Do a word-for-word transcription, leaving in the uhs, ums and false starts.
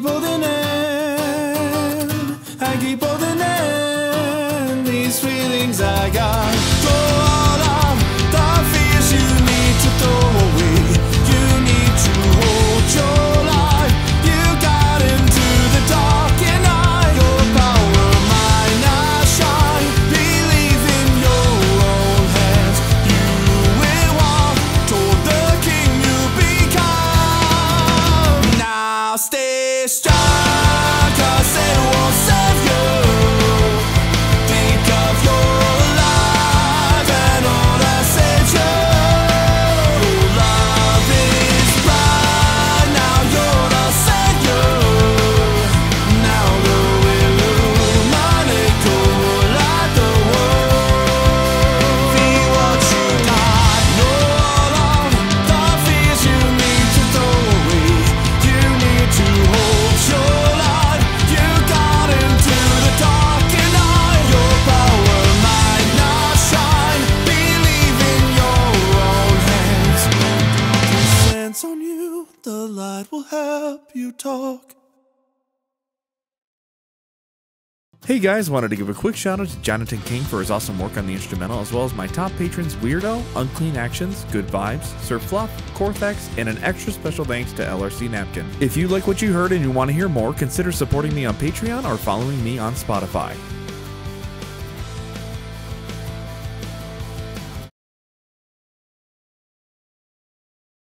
keep holding in, I keep holding in these feelings I got. Throw all of the fears you need to throw away. You need to hold your life. You got into the dark and I, your power might not shine. Believe in your own hands. You will walk toward the king you become. Now stay strong, 'cause it won't save you. Think of your life and all that saves you. Love is bright, now you're the savior. Now the illuminate go light the world. Feel what you got, know all of the fears you need to throw away. You need to hold your life. You got into the dark and I, your power might not shine. Believe in your own hands. Sense on you, the light will help you talk. Hey guys, wanted to give a quick shout out to Jonathan King for his awesome work on the instrumental, as well as my top patrons Weirdo, Unclean Actions, Good Vibes, Sir Fluff, Corthex, and an extra special thanks to L R C Napkin. If you like what you heard and you want to hear more, consider supporting me on Patreon or following me on Spotify.